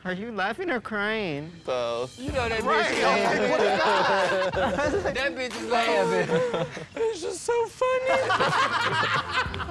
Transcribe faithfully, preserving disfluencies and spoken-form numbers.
Are you laughing or crying? Both. You know that Right. bitch. Oh, That bitch is laughing. It's just so funny.